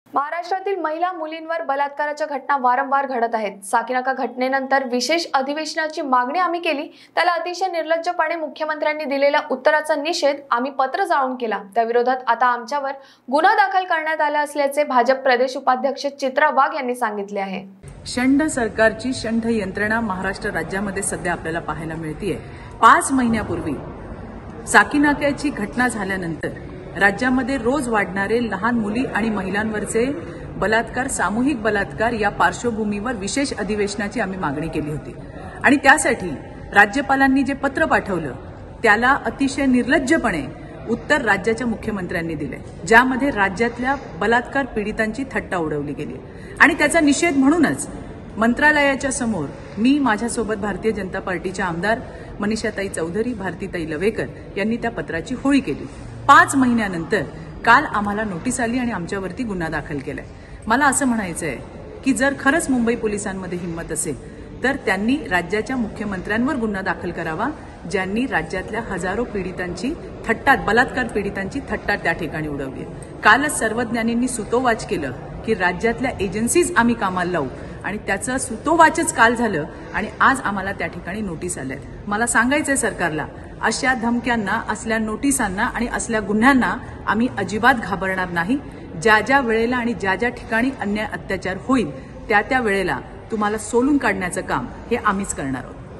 महाराष्ट्रातील महिला मुलींवर बलात्काराच्या घटना वारंवार घडत आहेत। साकीनाका घटनेनंतर विशेष अधिवेशनाची मागणी आम्ही केली, त्याला अतिशय निर्लज्जपणे मुख्यमंत्र्यांनी दिलेल्या उत्तराचा निषेध आम्ही पत्र जाळून केला। त्या विरोधात आता आमच्यावर गुन्हा दाखल करण्यात आला असल्याचे भाजप प्रदेश उपाध्यक्ष चित्रा वाघ यांनी सांगितले आहे। षंड सरकारची षंड यंत्रणा महाराष्ट्र राज्यामध्ये सध्या आपल्याला पाहायला मिळतेय। 5 महिन्यापूर्वी साकीनाक्याची घटना झाल्यानंतर राज्यामध्ये रोज वाढणारे लहान मुली आणि महिलांवरचे बलात्कार, सामूहिक बलात्कार या पार्श्वभूमीवर विशेष अधिवेशनाची आम्ही मागणी केली होती आणि त्यासाठी राज्यपालांनी जे पत्र पाठवलं त्याला अतिशय निर्लज्जपणे उत्तर राज्याच्या मुख्यमंत्र्यांनी दिले, ज्यामध्ये राज्यातल्या बलात्कार पीडितांची थट्टा उडवली गेली आणि त्याचा निषेध म्हणूनच मंत्रालयाच्या समोर मी, माझ्यासोबत भारतीय जनता पार्टीच्या आमदार मनीषाताई चौधरी, भारतीताई लवेकर यांनी त्या पत्राची होळी केली। 5 महिन्यानंतर काल आम्हाला नोटीस आली आणि आमच्यावरती गुन्हा दाखल केलाय। मला असं म्हणायचं आहे की जर खरंच मुंबई पोलिसांमध्ये हिंमत असेल तर त्यांनी राज्याच्या मुख्यमंत्र्यांवर गुन्हा दाखल करावा, ज्यांनी राज्यातल्या हजारो पीडितांची थट्टा, बलात्कार पीडितांची थट्टा त्या ठिकाणी उडवली। कालच सर्वज्ञानींनी सुतोवाच केलं की राज्यातल्या एजन्सीज आम्ही कामाला लावू आणि त्याचं सुतोवाचच काल झालं आणि आज आम्हाला त्या ठिकाणी नोटीस आल्यात। मला सांगायचंय सरकारला, अशा धमक्यांना, असल्या नोटिसांना आणि असल्या गुन्ह्यांना आम्ही अजिबात घाबरणार नाही। ज्या ज्या वेळेला आणि ज्या ज्या ठिकाणी अन्याय अत्याचार होईल त्या त्या वेळेला तुम्हाला सोलून काढण्याचं काम हे आम्हीच करणार आहोत।